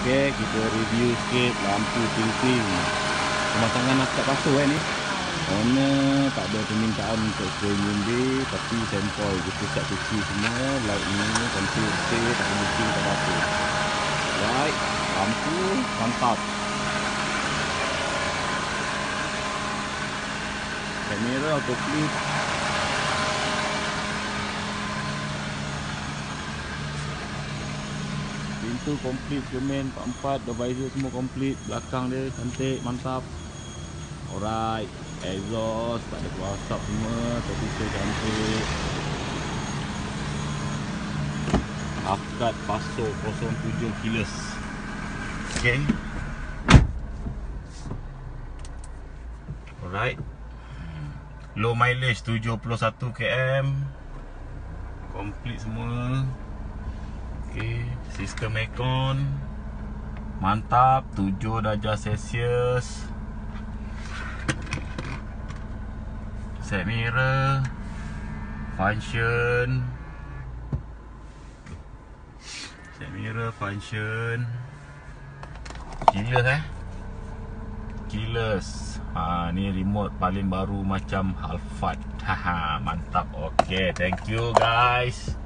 Okey, kita review sikit lampu ting-ting. Pemasangan akad pasu ni. Owner tak ada permintaan untuk premium day, tapi sampel kita siap cuci semua. Light ni kontur betul, tak ada mungkin tak apa. Right, lampu mantap. Kamera autoplay. Pintu komplit, cermin 4-4, the visor semua komplit, belakang dia cantik, mantap. Alright, exhaust tak ada keluar asap semua, tertutup cantik. Akad pasu 07 keyless. Okay. Alright. Low mileage 71 km. Komplit semua. Okay, sistem aircon mantap, 7 darjah Celsius. Set mirror function. Set mirror function. Keyless keyless. Ni remote paling baru macam Alphard. Haha, mantap. Okay, thank you guys.